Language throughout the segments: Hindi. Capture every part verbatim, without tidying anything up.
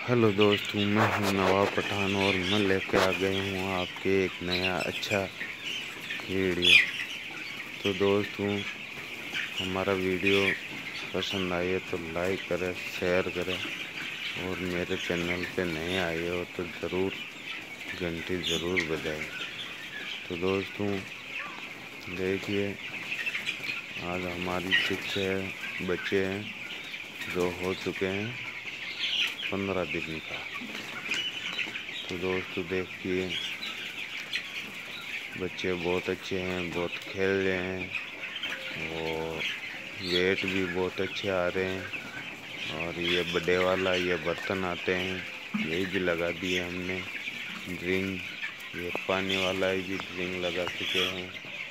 हेलो दोस्तों, मैं हूं नवाब पठान और मैं लेके आ गई हूं आपके एक नया अच्छा वीडियो। तो दोस्तों, हमारा वीडियो पसंद आए तो लाइक करें, शेयर करें और मेरे चैनल पे नए आए हो तो ज़रूर घंटी ज़रूर बजाएं। तो दोस्तों देखिए, आज हमारी चिक्स है, बच्चे हैं जो हो चुके हैं पंद्रह दिन का। तो दोस्तों देखिए, बच्चे बहुत अच्छे हैं, बहुत खेल रहे हैं, वो वेट भी बहुत अच्छे आ रहे हैं। और ये बड़े वाला ये बर्तन आते हैं, यही भी लगा दिए हमने ड्रिंक। ये पानी वाला ही भी ड्रिंक लगा चुके हैं।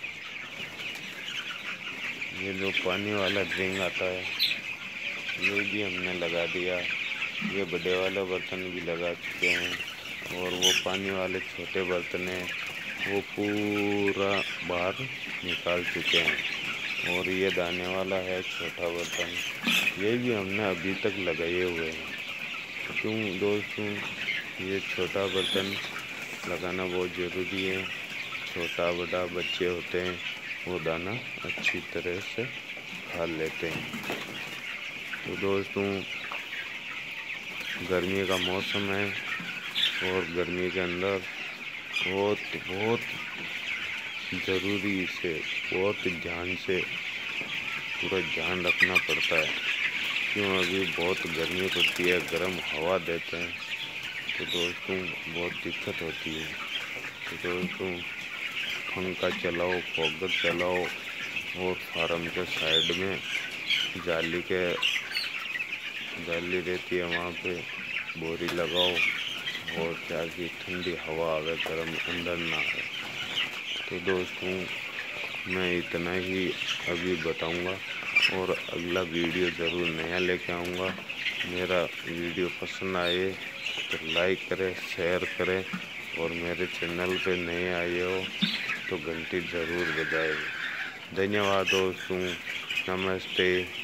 ये जो पानी वाला ड्रिंक आता है ये भी हमने लगा दिया। ये बड़े वाले बर्तन भी लगा चुके हैं और वो पानी वाले छोटे बर्तन हैं वो पूरा बाहर निकाल चुके हैं। और ये दाने वाला है छोटा बर्तन, ये भी हमने अभी तक लगाए हुए हैं। क्यों दोस्तों, ये छोटा बर्तन लगाना बहुत ज़रूरी है। छोटा बड़ा बच्चे होते हैं वो दाना अच्छी तरह से खा लेते हैं। तो दोस्तों, गर्मी का मौसम है और गर्मी के अंदर बहुत बहुत ज़रूरी से बहुत ध्यान से पूरा ध्यान रखना पड़ता है। क्यों, अभी बहुत गर्मी पड़ती है, गर्म हवा देते हैं तो दोस्तों बहुत दिक्कत होती है। तो दोस्तों पंखा चलाओ, फोगट चलाओ और फार्म के साइड में जाली के जाली रहती है वहाँ पे बोरी लगाओ और ताकि ठंडी हवा आवे, गर्म अंदर ना आए। तो दोस्तों मैं इतना ही अभी बताऊंगा और अगला वीडियो ज़रूर नया लेके आऊँगा। मेरा वीडियो पसंद आए तो लाइक करें, शेयर करें और मेरे चैनल पे नए आए हो तो घंटी ज़रूर बजाएं। धन्यवाद दोस्तों, नमस्ते।